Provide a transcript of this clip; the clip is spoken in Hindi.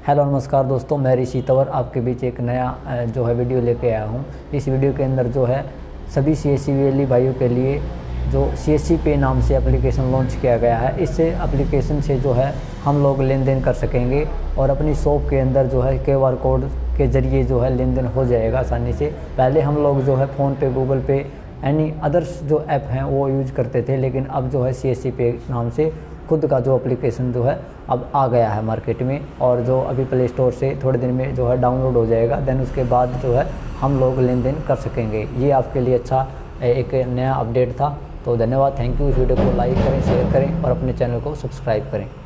हेलो नमस्कार दोस्तों, मैं ऋषि तंवर आपके बीच एक नया जो है वीडियो लेके आया हूँ। इस वीडियो के अंदर जो है सभी CSC वैली भाइयों के लिए जो CSC पे नाम से एप्लीकेशन लॉन्च किया गया है। इससे एप्लीकेशन से जो है हम लोग लेन देन कर सकेंगे और अपनी शॉप के अंदर जो है QR कोड के ज़रिए जो है लेन देन हो जाएगा आसानी से। पहले हम लोग जो है फ़ोन पे, गूगल पे, एनी अदर्स जो ऐप हैं वो यूज करते थे, लेकिन अब जो है CSC पे नाम से खुद का जो एप्लीकेशन जो है अब आ गया है मार्केट में, और जो अभी प्ले स्टोर से थोड़े दिन में जो है डाउनलोड हो जाएगा। देन उसके बाद जो है हम लोग लेन देन कर सकेंगे। ये आपके लिए अच्छा एक नया अपडेट था। तो धन्यवाद, थैंक यू। इस वीडियो को लाइक करें, शेयर करें और अपने चैनल को सब्सक्राइब करें।